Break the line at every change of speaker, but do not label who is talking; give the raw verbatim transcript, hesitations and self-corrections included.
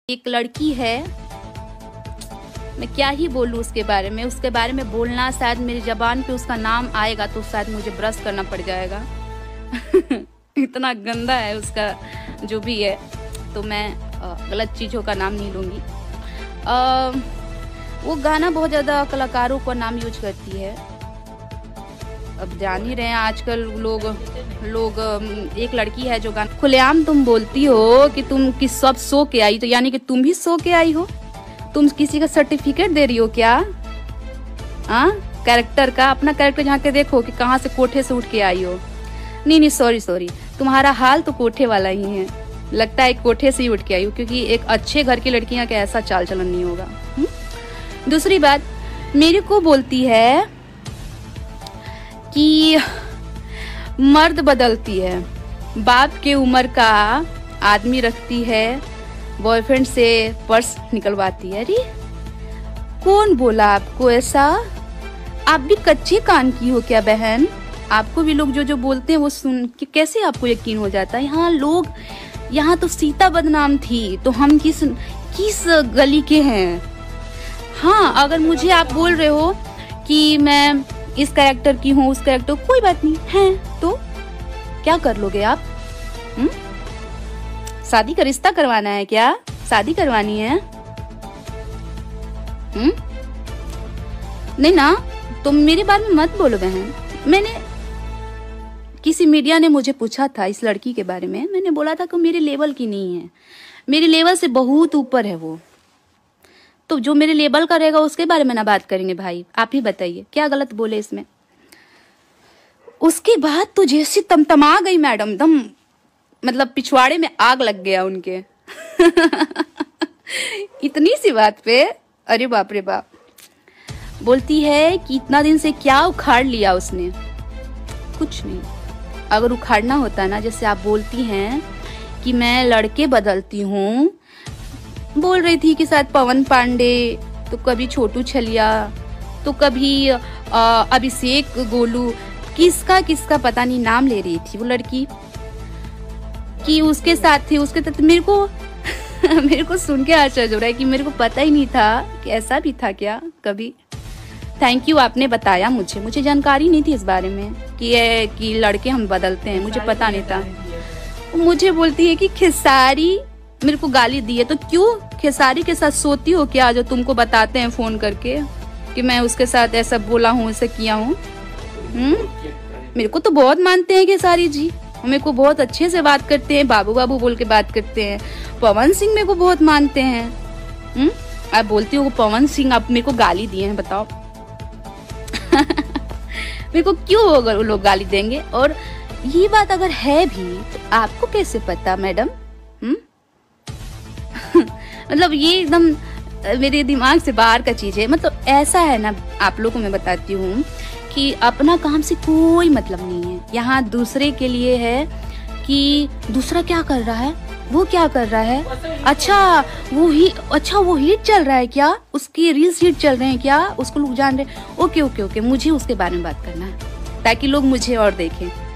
एक लड़की है, मैं क्या ही बोलूँ उसके बारे में। उसके बारे में बोलना शायद मेरी जबान पे उसका नाम आएगा तो शायद मुझे ब्रश करना पड़ जाएगा। इतना गंदा है उसका जो भी है, तो मैं गलत चीज़ों का नाम नहीं लूँगी। वो गाना बहुत ज़्यादा कलाकारों का नाम यूज करती है। अब जान ही रहे हैं आजकल लोग लोग एक लड़की है जो गाना खुलेआम तुम बोलती हो कि तुम किस सब सो के आई, तो यानी कि तुम भी सो के आई हो। तुम किसी का सर्टिफिकेट दे रही हो क्या? हाँ, कैरेक्टर का अपना कैरेक्टर झांक के देखो कि कहाँ से कोठे से उठ के आई हो। नहीं नहीं सॉरी सॉरी, तुम्हारा हाल तो कोठे वाला ही है। लगता है कोठे से ही उठ के आई हो, क्योंकि एक अच्छे घर की लड़कियां का ऐसा चाल चलन नहीं होगा। हुँ? दूसरी बात, मेरे को बोलती है कि मर्द बदलती है, बाप के उम्र का आदमी रखती है, बॉयफ्रेंड से पर्स निकलवाती है। अरे कौन बोला आपको ऐसा? आप भी कच्चे कान की हो क्या बहन? आपको भी लोग जो जो बोलते हैं वो सुन के कैसे आपको यकीन हो जाता है? यहाँ लोग, यहाँ तो सीता बदनाम थी, तो हम किस किस गली के हैं? हाँ, अगर मुझे आप बोल रहे हो कि मैं इस कैरेक्टर की हूँ, उस कैरेक्टर, कोई बात नहीं है, तो क्या कर लोगे आप? हुँ? शादी का रिश्ता करवाना है क्या? शादी करवानी है? हुँ? नहीं ना, तुम मेरे बारे में मत बोलो बहन। मैंने किसी मीडिया ने मुझे पूछा था इस लड़की के बारे में, मैंने बोला था कि मेरे लेवल की नहीं है, मेरे लेवल से बहुत ऊपर है वो। तो जो मेरे लेवल का रहेगा उसके बारे में ना बात करेंगे भाई। आप ही बताइए क्या गलत बोले इसमें। उसके बाद तो जैसे तमतमा गई मैडम, दम मतलब पिछवाड़े में आग लग गया उनके। इतनी सी बात पे, अरे बाप रे बाप। बोलती है कि इतना दिन से क्या उखाड़ लिया उसने। कुछ नहीं, अगर उखाड़ना होता ना, जैसे आप बोलती हैं कि मैं लड़के बदलती हूँ, बोल रही थी कि शायद पवन पांडे, तो कभी छोटू छलिया, तो कभी अभिषेक गोलू, किसका किसका पता नहीं नाम ले रही थी वो लड़की कि उसके साथ थी, उसके साथ। मेरे को मेरे को सुन के आश्चर्य हो रहा है कि मेरे को पता ही नहीं था कि ऐसा भी था क्या कभी। थैंक यू, आपने बताया मुझे मुझे जानकारी नहीं थी इस बारे में कि ये कि लड़के हम बदलते हैं, मुझे पता नहीं था। मुझे बोलती है कि खेसारी मेरे को गाली दी है, तो क्यों खेसारी के साथ सोती हो क्या, जो तुमको बताते हैं फोन करके कि मैं उसके साथ ऐसा बोला हूँ, ऐसा किया हूँ? मेरे को तो बहुत मानते हैं खेसारी जी, मेरे को बहुत अच्छे से बात करते हैं, बाबू बाबू बोल के बात करते हैं। पवन सिंह मेरे को बहुत मानते हैं। हम्म आप बोलती हो पवन सिंह आप मेरे को गाली दिए हैं, बताओ। मेरे को क्यों अगर वो लोग गाली देंगे? और ये बात अगर है भी तो आपको कैसे पता मैडम? हम्म मतलब ये एकदम मेरे दिमाग से बाहर का चीज है। मतलब ऐसा है ना, आप लोगों को मैं बताती हूँ कि अपना काम से कोई मतलब नहीं है। यहाँ दूसरे के लिए है कि दूसरा क्या कर रहा है, वो क्या कर रहा है, अच्छा वो ही अच्छा वो हिट चल रहा है क्या, उसकी रील्स हिट चल रहे हैं क्या, उसको लोग जान रहे हैं। ओके ओके ओके, मुझे उसके बारे में बात करना है ताकि लोग मुझे और देखें।